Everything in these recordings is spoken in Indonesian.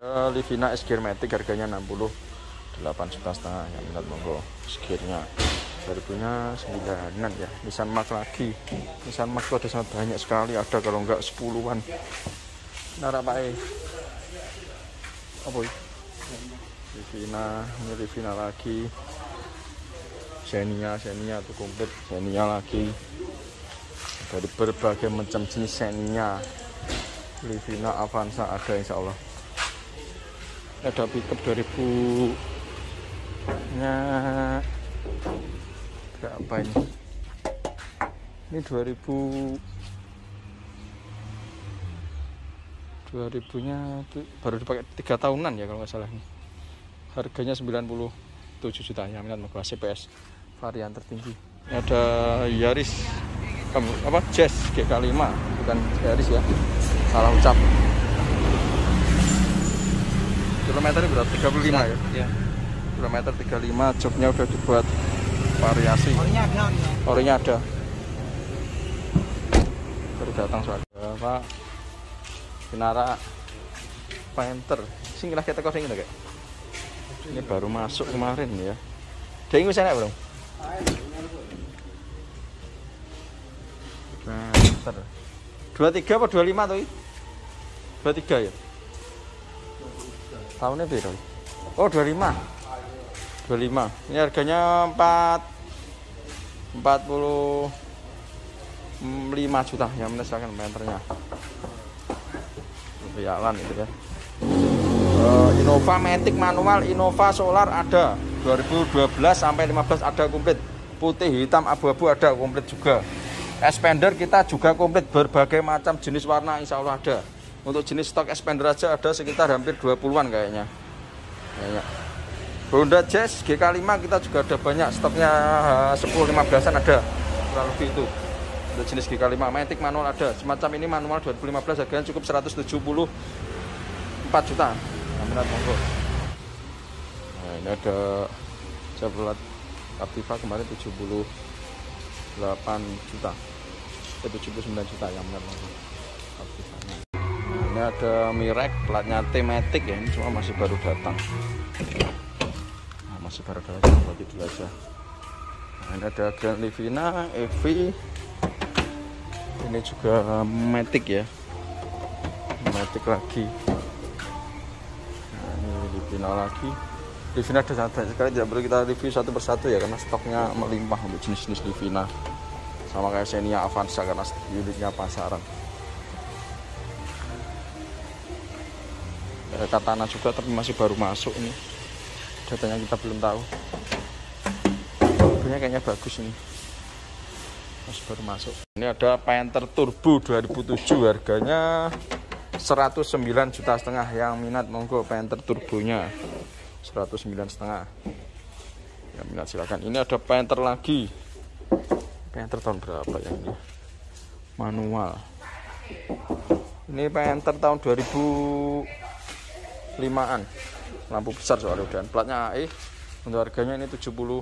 Livina S Gear Matic harganya 68,5 juta yang minat monggo. Gearnya 2000-nya 9-an ya. Nissan Mark lagi. Nissan Mark itu ada sangat banyak sekali, ada kalau enggak 10-an. Nara Pak apa ini? Livina, ini Livina lagi. Xenia tuh komplit. Xenia lagi. Dari berbagai macam jenis Xenia. Livina Avanza ada insya Allah. Ada pickup 2000 nya berapa ini? Ini 2000-nya baru dipakai 3 tahunan ya kalau nggak salah. Harganya 97 juta ya, minat monggo. CPS varian tertinggi. Ini ada Yaris Jazz GK5, bukan Yaris ya, salah ucap. Kilometernya berapa? 35 ya? Iya. Kilometer 35, joknya udah dibuat variasi. Orinya ada. Baru datang soalnya Pak. Kinara Panther. Sing kita teko sing kayak. Ini baru masuk kemarin ya. Ding wis enak, Bro. Panther. 23 apa 25 tuh? 23 ya? Tahunnya beda. Oh 25. Ini harganya 45 juta yang menesakan Panthernya. Rialan itu ya. Innova Matic manual, Innova Solar ada 2012 sampai 15 ada komplit. Putih, hitam, abu-abu ada komplit juga. Expander kita juga komplit, berbagai macam jenis warna insya Allah ada. Untuk jenis stok expander aja ada sekitar hampir 20-an kayaknya. Honda Jazz GK5 kita juga ada banyak, stoknya 10-15an ada, kurang lebih itu. Untuk jenis GK5 Matic manual ada, semacam ini manual 2015 harganya cukup 174 juta. Minat monggo. Nah, ini ada Chevrolet Captiva kemarin 78 juta. 79 juta yang minat monggo. Captivanya. Ini ada Mirek, platnya T-Matic ya, ini cuma masih baru datang. Nah, masih baru datang, bagi dulu aja. Nah, ini ada Grand Livina, EV. Ini juga Matic ya, Matic lagi. Nah, ini Livina lagi. Livina ada sangat banyak sekali, tidak perlu kita review satu persatu ya, karena stoknya melimpah untuk jenis-jenis Livina. Sama kayak Xenia Avanza karena unitnya pasaran. Katana juga tapi masih baru masuk ini, datanya kita belum tahu. Mobilnya kayaknya bagus ini, masih baru masuk. Ini ada Panther Turbo 2007 harganya 109,5 juta yang minat monggo. Panther turbonya 109,5 yang minat silakan. Ini ada Panther lagi. Panther tahun berapa ya ini? Manual. Ini Panther tahun 2005-an, lampu besar soalnya, dan platnya AE. Untuk harganya ini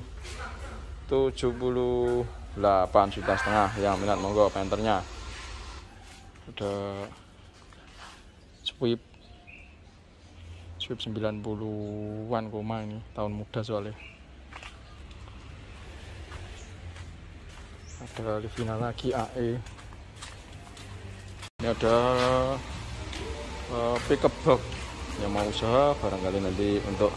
78,5 juta yang minat monggo. Panthernya ada Swift 90-an koma, ini tahun muda soalnya. Ada Livina lagi AE. Ini ada pickup box yang mau usaha barangkali nanti untuk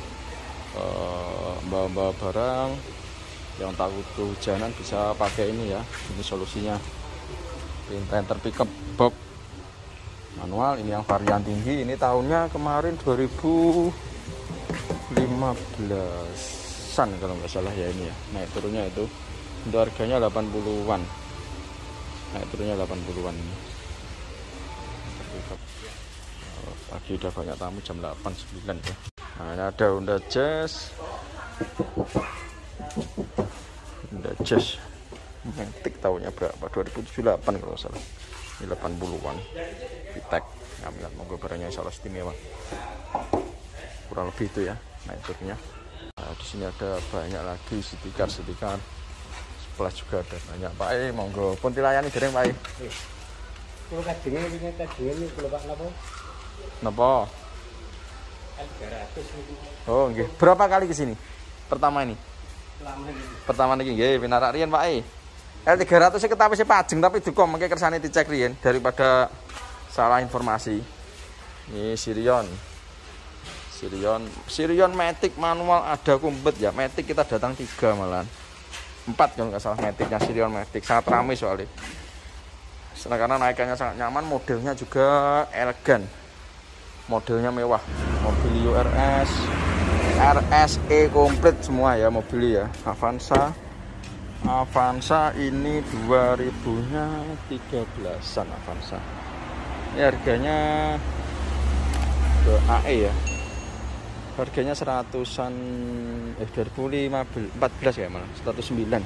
bawa barang yang takut kehujanan bisa pakai ini ya, ini solusinya. Panther pickup box manual, ini yang varian tinggi, ini tahunnya kemarin 2015-an kalau nggak salah ya ini ya. Naik turunnya itu untuk harganya 80-an, naik turunnya 80-an ini. Pagi udah banyak tamu, jam 8-9 ya. Nah, ini ada Honda Jazz Matic tahunnya berapa? 2078 kalau salah. Ini 80-an. Vitek. Nah, minat monggo, barangnya insya Allah istimewa. Kurang lebih itu ya naik turunnya. Nah, di sini ada banyak lagi stiker. Sebelah juga ada banyak. Pak monggo pun dilayani dereng Pak. Kalau kadangnya ini kalau Pak napa? Napa? Oh nggih. Berapa kali ke sini? Pertama ini. Pertama niki nggih pinarak riyen Pak e. L300 iki ketawis pajeng tapi duka mengke kersane dicek riyen daripada salah informasi. Ini Sirion Matic manual ada komplit ya. Matic kita datang 3 malahan. 4 kalau nggak salah Maticnya Sirion Matic. Sangat ramai soalnya. Karena naikannya sangat nyaman, modelnya juga elegan. Modelnya mewah. Mobilio RS, RSE komplit semua ya mobilnya ya. Avanza ini 2000-nya 13-an Avanza. Ini harganya AE ya. Harganya 100-an 2014 ya malah 109.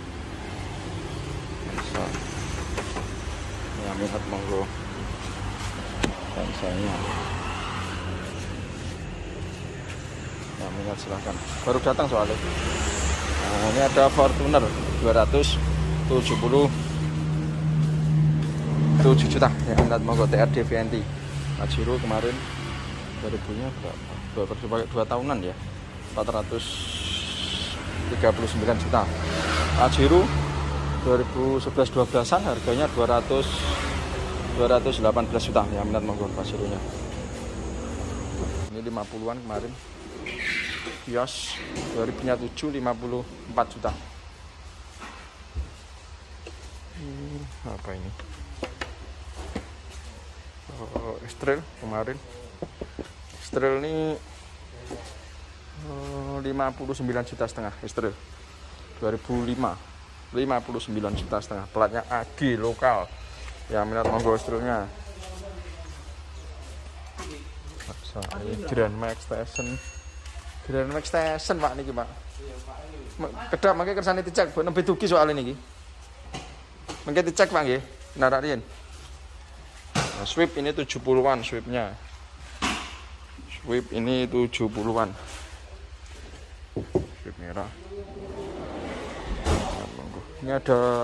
Ya minat monggo. Avanzanya. Ya minat silahkan. Baru datang soalnya. Nah, ini ada Fortuner 277 juta. Ya minat monggo TRD VNT. Pajero kemarin 2000-nya berapa? 2 tahunan ya. 439 juta. Pajero 2011-12an harganya 218 juta. Ya minat monggo Pajeronya. Ini 50-an kemarin. Vios 2007 54 juta. Apa ini? Oh, Estrel kemarin. Estrel ini 59 juta setengah. Estrel 2005 59 juta setengah. Platnya AG lokal. Ya minat monggo Estrelnya. Grand Max Station Pak niki Pak. Kedap mangke kersane dicek bu nembe dugi soal niki. Mangke dicek Pak nggih. Narak riyen. Nah, Swift ini 70-an Swiftnya. Swift ini 70-an. Swift merah. Ini ada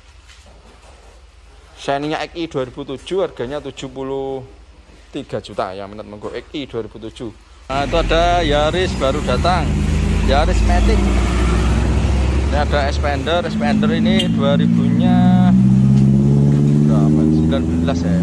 Xenia XI 2007 harganya 73 juta ya minat monggo XI 2007. Nah, itu ada Yaris baru datang. Yaris Matic. Ini ada Expander ini 2000-nya berapa? 19 ya.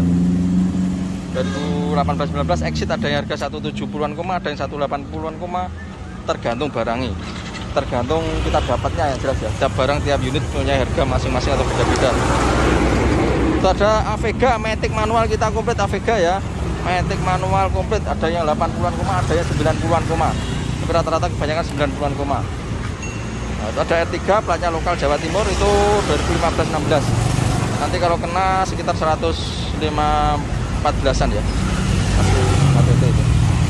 2018-19 exit ada yang harga 170-an koma, ada yang 180-an koma, tergantung barangnya. Tergantung kita dapatnya yang jelas ya. Tiap barang tiap unit punya harga masing-masing atau beda-beda. Itu ada Avega Matic manual kita komplit Avega ya. Matic manual komplit ada yang 80-an koma, ada yang 90-an koma. Tapi rata-rata kebanyakan 90-an koma. Nah, itu ada R3 platnya lokal Jawa Timur itu 2015-16. Nanti kalau kena sekitar 114-an ya. Masih APT itu.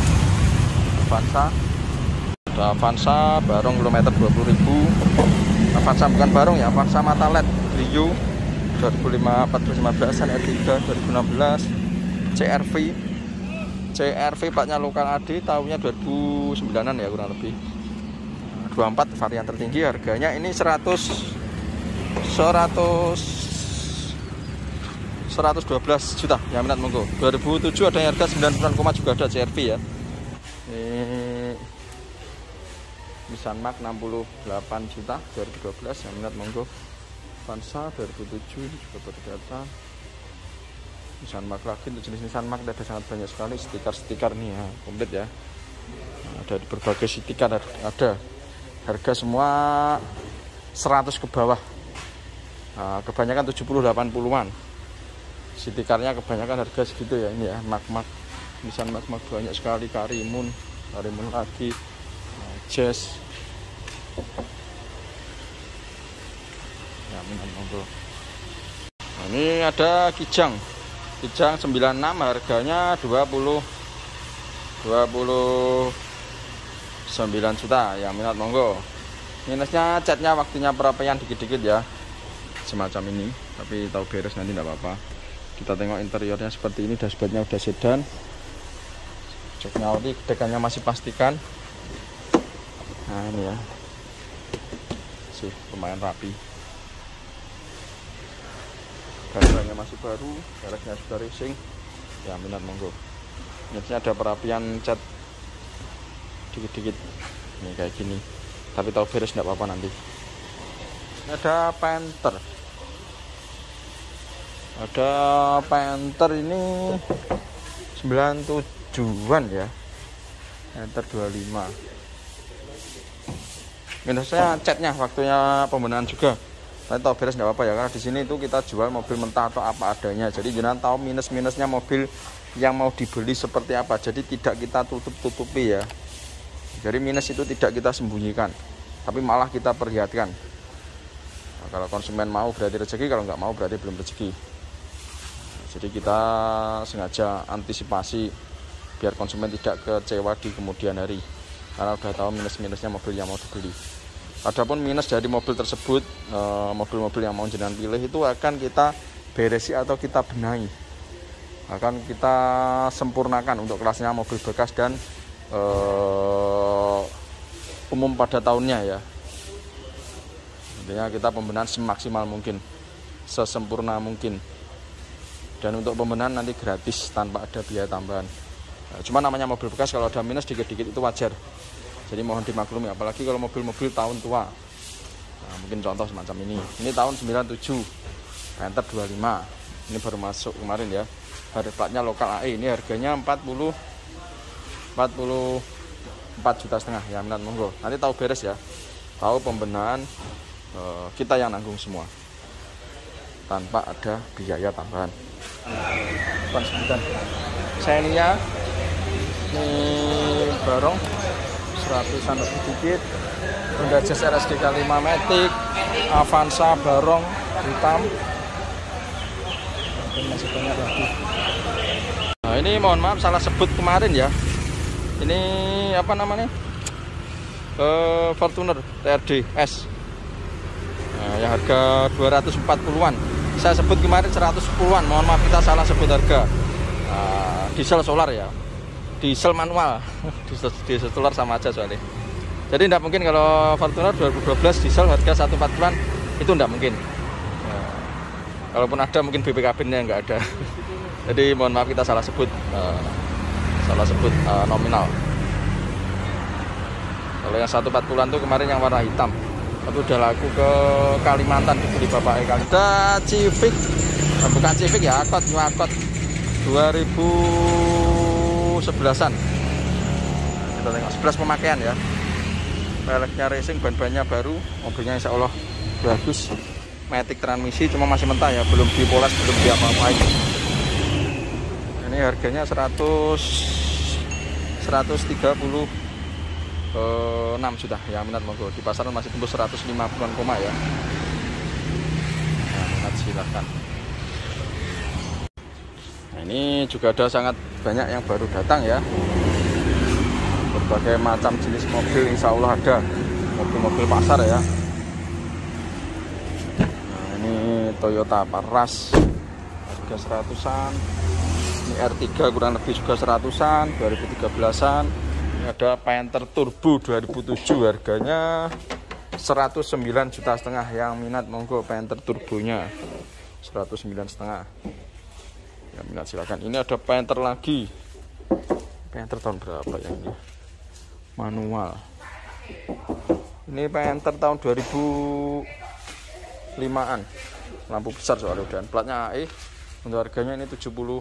Ada Avanza barong kilometer 20.000. Avanza bukan barong ya, Avanza mata LED Rio 2014-15an, R3 2016, CRV platnya lokal AD tahunnya 2009-an ya kurang lebih. 24 varian tertinggi harganya ini 112 juta ya minat monggo. 2007 ada yang harga 90-an koma juga ada CRV ya. Ini Nissan Mark 68 juta 2012 ya minat monggo. Avanza 2007 juga baru datang. Nissan Mark lagi untuk jenis Nissan Mark ada sangat banyak sekali stiker-stiker nih ya komplit ya. Ada di berbagai stiker ada. Harga semua 100 ke bawah. Nah, kebanyakan 70-80-an. Stikernya kebanyakan harga segitu ya ini ya. Mark Nissan Mark banyak sekali. Karimun lagi. Jazz. Ya minat monggo. Nah, ini ada Kijang 96 harganya 29 juta ya minat monggo. Minusnya catnya waktunya perapian dikit-dikit ya semacam ini, tapi tahu beres nanti tidak apa-apa. Kita tengok interiornya seperti ini, dashboardnya udah sedan, joknya oli, dekannya masih plastikan. Nah ini ya sih lumayan rapi, garasinya masih baru, garasinya sudah racing ya minat monggo. Minusnya ada perapian cat dikit-dikit. Ini kayak gini. Tapi tahu beres enggak apa-apa nanti. Ada Panther. Ada Panther ini 97-an ya. Panther 25. Minusnya catnya, waktunya pembenahan juga. Tapi tahu beres enggak apa-apa ya, karena di sini itu kita jual mobil mentah atau apa adanya. Jadi jangan tahu minus-minusnya mobil yang mau dibeli seperti apa. Jadi tidak kita tutup-tutupi ya. Jadi minus itu tidak kita sembunyikan, tapi malah kita perlihatkan. Nah, kalau konsumen mau berarti rezeki, kalau nggak mau berarti belum rezeki. Jadi kita sengaja antisipasi biar konsumen tidak kecewa di kemudian hari, karena udah tahu minus-minusnya mobil yang mau dibeli. Adapun minus dari mobil tersebut, mobil-mobil yang mau jenengan pilih itu akan kita beresi atau kita benahi, akan kita sempurnakan untuk kelasnya mobil bekas dan umum pada tahunnya ya. Intinya kita pembenahan semaksimal mungkin, sesempurna mungkin. Dan untuk pembenahan nanti gratis tanpa ada biaya tambahan. Nah, cuma namanya mobil bekas, kalau ada minus dikit-dikit itu wajar. Jadi mohon dimaklumi, apalagi kalau mobil-mobil tahun tua. Nah, mungkin contoh semacam ini. Ini tahun 97, Panther 25. Ini baru masuk kemarin ya. Harga platnya lokal AE. Ini harganya 44,5 juta ya, minat monggo. Nanti tahu beres ya. Tahu pembenahan kita yang nanggung semua. Tanpa ada biaya tambahan. Xenia ini barong 100-an lebih dikit. Honda Jazz RSDK 5 Matic, Avanza barong hitam. Dan masih banyak lagi. Nah, ini mohon maaf salah sebut kemarin ya. Ini apa namanya? Fortuner TRD S. Nah, yang harga 240-an. Saya sebut kemarin 110-an. Mohon maaf kita salah sebut harga. Diesel solar ya. Diesel manual. Diesel solar sama aja soalnya. Jadi tidak mungkin kalau Fortuner 2012 diesel harga 140-an itu tidak mungkin. Kalaupun ada mungkin BPKB-nya nggak ada. Jadi mohon maaf kita salah sebut nominal. Kalau yang 140-an tuh kemarin yang warna hitam. Tapi udah laku ke Kalimantan dibeli Bapak Eka. Ada Civic, bukan Civic ya, New Accord 2011-an. Kita tengok 11 pemakaian ya. Peleknya racing, ban-bannya baru, mobilnya insya Allah bagus. Matic transmisi, cuma masih mentah ya, belum dipoles, belum diapa-apain. Ini harganya 136 juta ya, minat monggo. Di pasaran masih tembus 150-an koma ya. Nah, minat silahkan. Nah, ini juga ada sangat banyak yang baru datang ya. Berbagai macam jenis mobil insya Allah ada. Mobil-mobil pasar ya. Nah, ini Toyota Paras harga 100-an. Ini R3 kurang lebih juga 100-an, 2013-an. Ini ada Panther Turbo 2007, harganya 109,5 juta. Yang minat monggo Panther turbonya 109,5. Yang minat silakan. Ini ada Panther lagi. Panther tahun berapa ya ini? Manual. Ini Panther tahun 2005-an. Lampu besar soalnya udah. Platnya AE. Untuk harganya ini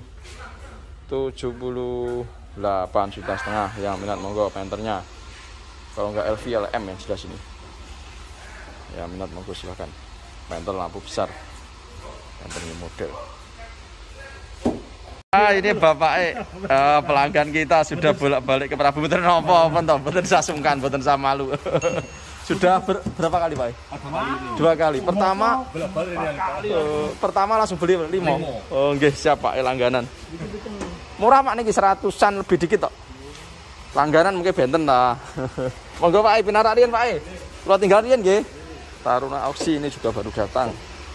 78,5 juta. Yang minat monggo Panthernya. Kalau enggak LV LM yang sudah sini. Ya minat monggo silakan. Panther lampu besar. Panther ini model. Ini Bapak pelanggan kita sudah bolak-balik ke Prabu. Mboten napa toh, mboten sasungkan, mboten malu. Sudah berapa kali, Pak? 2 kali. Pertama langsung beli 5. Oh, nggih, siap Pak, langganan. Murah Pak niki 100-an lebih dikit tok. Langganan mungkin benten lah. Monggo Pak, pinarak riyen Pak. Kula tinggal riyen nggih. Taruna Oksi ini juga baru datang.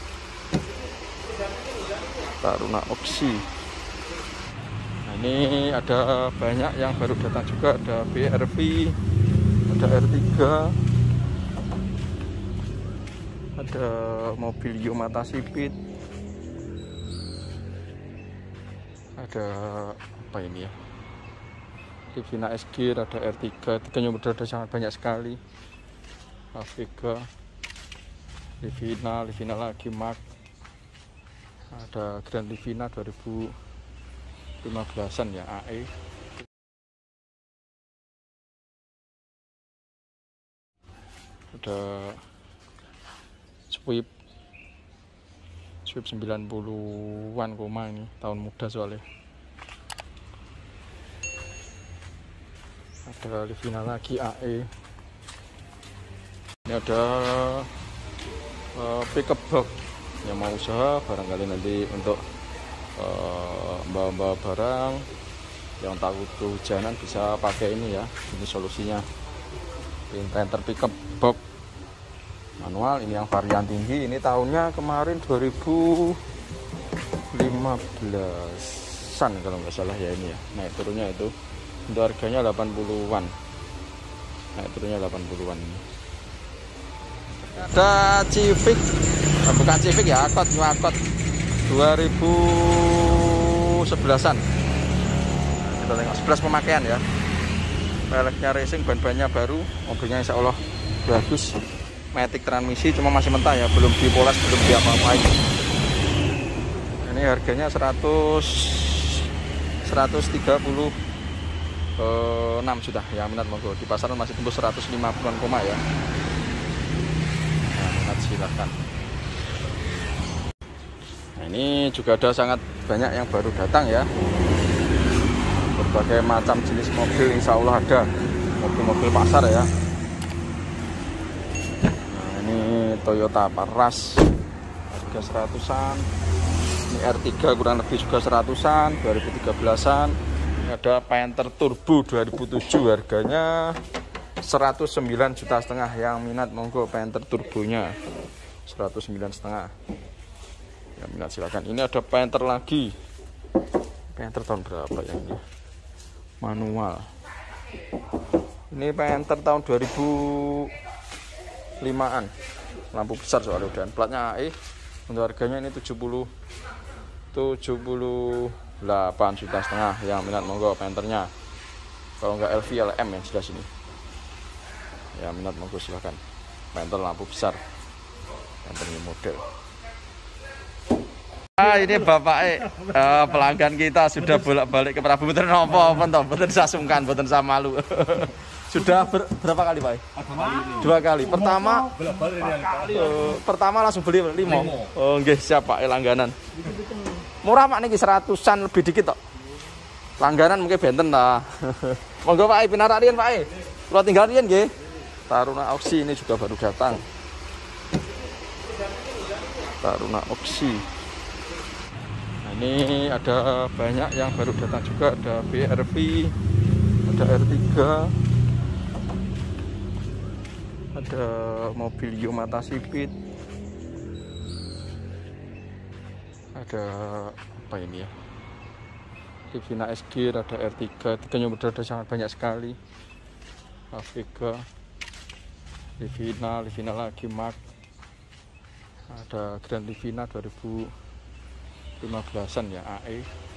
Taruna Oksi. Ini ada banyak yang baru datang juga, ada BRV, ada R3, ada mobil Yomata Sipit, ada apa ini ya, Livina SG, ada R3, 3 nya ada sangat banyak sekali. Vega, Livina lagi Mark, ada Grand Livina 2015an ya, AE. Ada Swift 90-an koma, ini tahun muda soalnya. Ada Livina lagi AE. Ini ada pickup box yang mau usaha barangkali nanti untuk bawa barang yang takut kehujanan bisa pakai ini ya. Ini solusinya. Printer pickup box manual, ini yang varian tinggi. Ini tahunnya kemarin 2015an kalau nggak salah ya ini ya. Naik turunnya itu untuk harganya 80-an. Naik turunnya 80-an ini. Ada Civic, bukan Civic ya, Akot, New Akot 2011an. Kita tengok 11 pemakaian ya. Peleknya racing, ban-bannya baru, mobilnya insya Allah bagus. Matic transmisi, cuma masih mentah ya, belum dipoles, belum diapa-apain. Ini harganya 136 sudah. Yang minat monggo, di pasaran masih tembus 150-an koma ya. Silahkan. Nah, ini juga ada sangat banyak yang baru datang ya, berbagai macam jenis mobil insya Allah ada, mobil-mobil pasar ya. Nah, ini Toyota Paras harga 100-an, ini R3 kurang lebih juga 100-an, 2013an. Ini ada Panther Turbo 2007 harganya 109,5 juta. Yang minat monggo, Panther turbonya 109,5. Yang minat silakan. Ini ada Panther lagi. Panther tahun berapa ya ini? Manual. Ini Panther tahun 2005-an. Lampu besar soalnya udah. Platnya AE. Untuk harganya ini 78,5 juta. Yang minat monggo Panthernya. Kalau enggak LV LM yang sebelah sini. Ya minat monggo silahkan. Panther lampu besar, Panther model. Ini bapak pelanggan kita sudah bolak-balik ke Prabu. Betul nopo toh? Betul saya sungkan, betul saya malu. Sudah berapa kali Pak? 2 kali. Pertama langsung beli 5. Oh nggih siap Pak, langganan. Murah Pak niki 100-an lebih dikit tok. Langganan mungkin benten lah. Monggo Pak, pinarak riyen Pak. Kula tinggal riyen nggih. Taruna Oksi ini juga baru datang. Taruna Oksi. Nah, ini ada banyak yang baru datang juga. Ada BRV, ada R3, ada mobil Yomata Sipit, ada apa ini ya? Livina SG, ada R3, 3 nya ada sangat banyak sekali. Vega, Livina lagi Mark, ada Grand Livina 2015an ya, AE.